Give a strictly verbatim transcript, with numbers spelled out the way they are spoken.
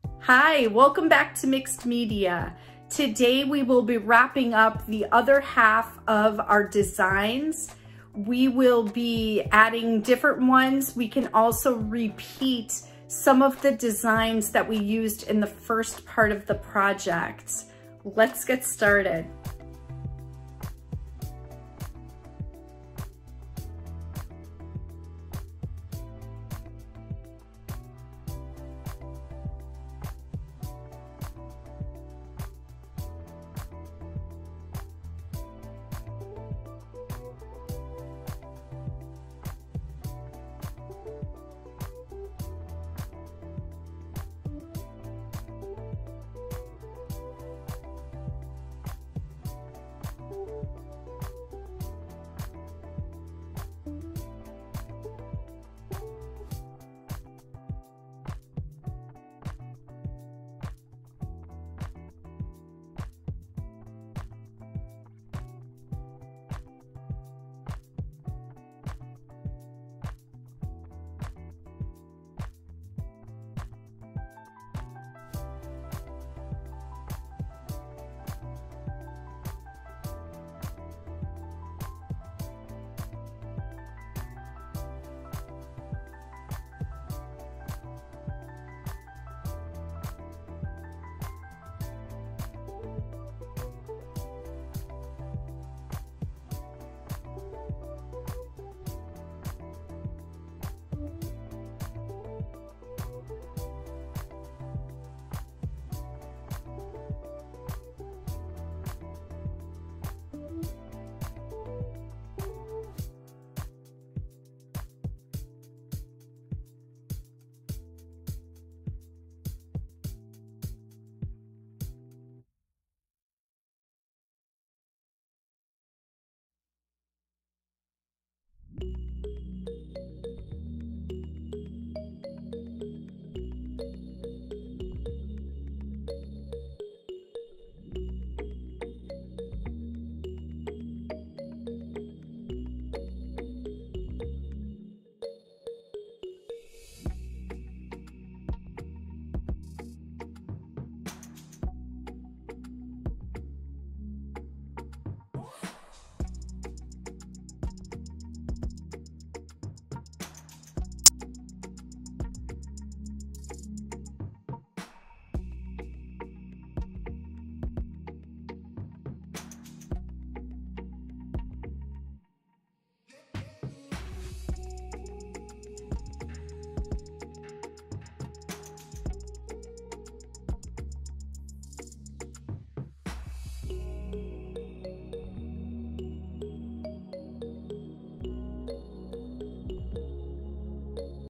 Hi, welcome back to Mixed Media. Today we will be wrapping up the other half of our designs. We will be adding different ones. We can also repeat some of the designs that we used in the first part of the project. Let's get started.